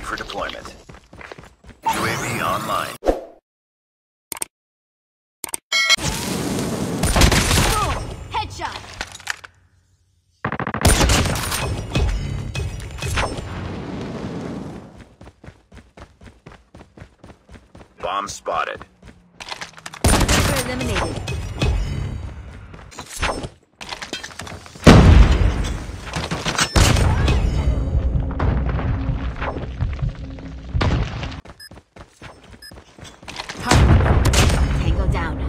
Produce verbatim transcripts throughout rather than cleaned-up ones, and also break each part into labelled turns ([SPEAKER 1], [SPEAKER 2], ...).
[SPEAKER 1] for deployment. U A V online.
[SPEAKER 2] Boom! Headshot!
[SPEAKER 1] Bomb spotted.
[SPEAKER 2] Sniper eliminated. Tango down.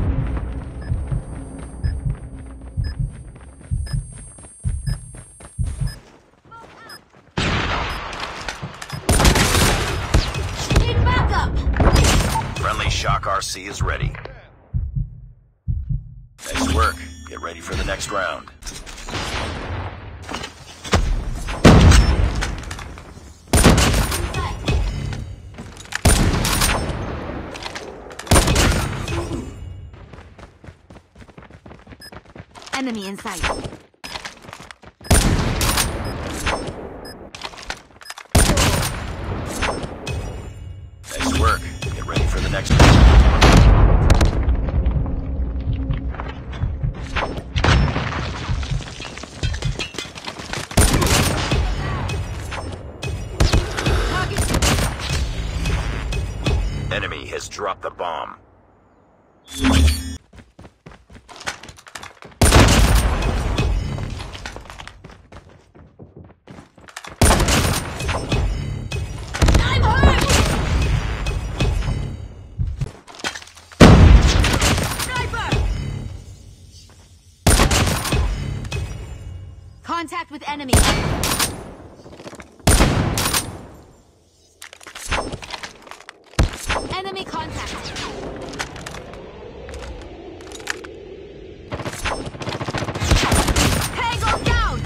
[SPEAKER 2] Need backup.
[SPEAKER 1] Friendly Shock R C is ready. Nice work. Get ready for the next round.
[SPEAKER 2] Enemy in sight.
[SPEAKER 1] Nice work. Get ready for the next round. Enemy has dropped the bomb.
[SPEAKER 2] I'm hurt! Sniper! Contact with enemy. Enemy contact. Tango down!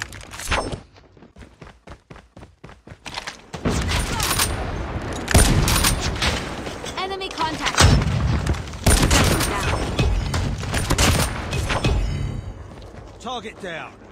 [SPEAKER 2] Enemy contact. Tango down.
[SPEAKER 3] Target down.